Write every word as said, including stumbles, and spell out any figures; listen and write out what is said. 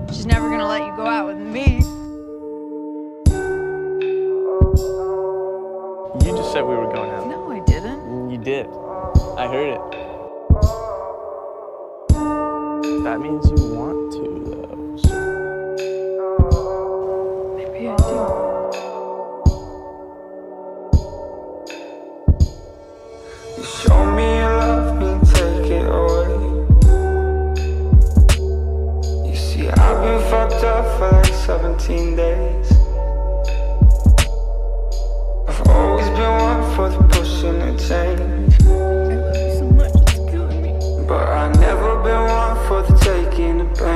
She's never gonna let you go out with me. You just said we were going out. No, I didn't. You did. I heard it. That means you want to, though. So. Maybe I do. You show me your love and take it away. You see, I've been fucked up for like seventeen days. I've always been one for the pushing and change. I love you so much, it's killing me. But I've never been one for the taking the pain.